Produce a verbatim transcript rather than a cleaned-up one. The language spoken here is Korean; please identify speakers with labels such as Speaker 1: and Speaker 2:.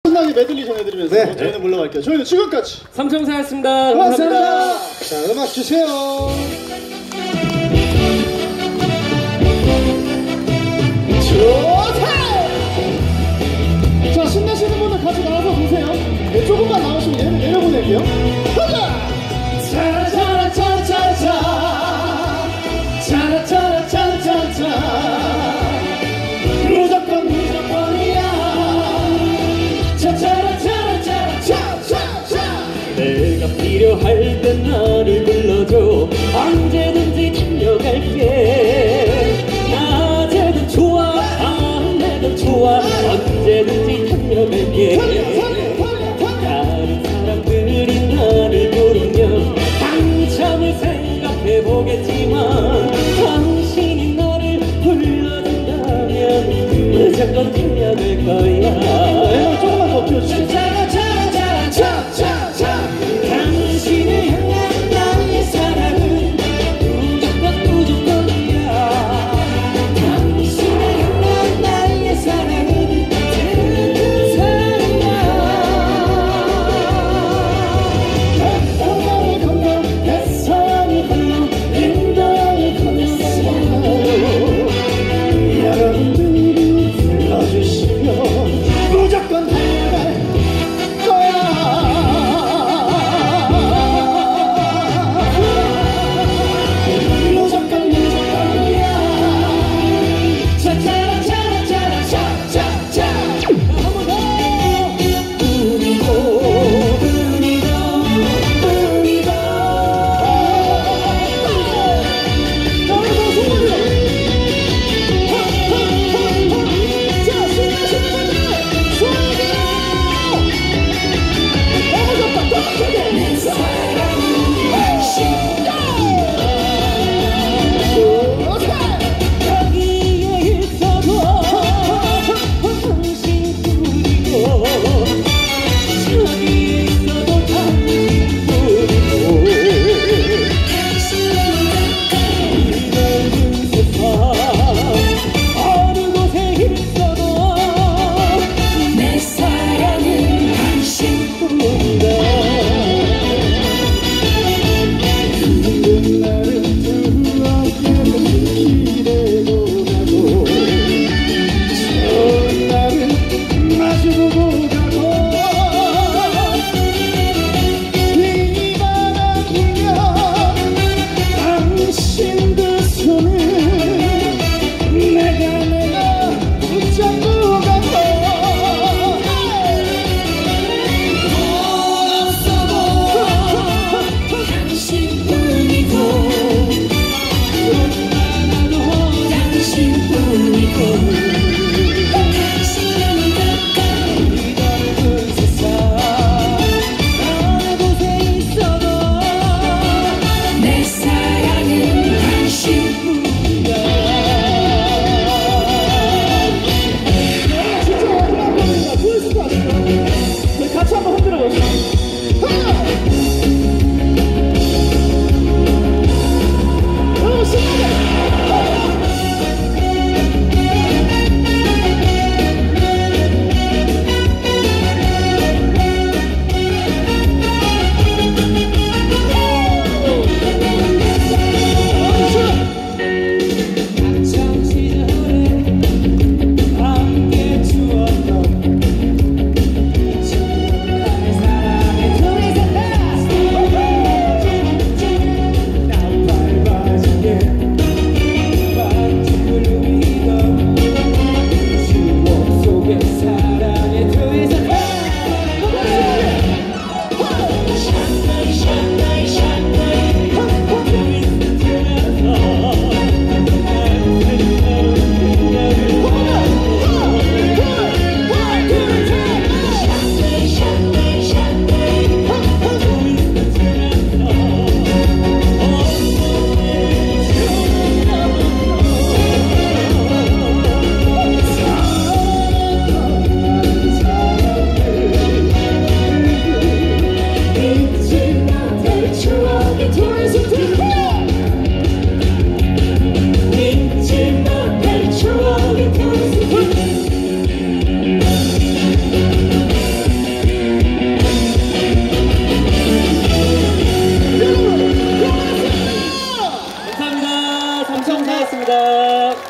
Speaker 1: 신나게 메들리 전해드리면서 네. 저희는 물러갈게요. 저희는 지금까지
Speaker 2: 삼총사였습니다.
Speaker 1: 감사합니다.
Speaker 2: 감사합니다.
Speaker 1: 자, 음악 주세요. 좋다! 자, 신나시는 분들 같이 나와서 보세요. 네, 조금만 나오시면 얘를 내려보낼게요. 가자! 차라차라차차차 차라차라차차차 무조건 무조건이야 차차라차라차차차차
Speaker 2: 내가 필요할 땐 나를 불러줘. 언제든지 달려갈게. 낮에도 좋아 밤에도 좋아 언제든지 달려갈게. 다른 사람들이 나를 부르면 한참을 생각해보겠지만 당신이 나를 불러준다면 무조건 달려갈 거야.
Speaker 1: 네, 조금만 더 키워주세요.
Speaker 2: 당신을 향한 나의 사랑은 무조건 무조건이야. 당신을 향한 나의 사랑은 그 사랑이야. 고생하셨습니다.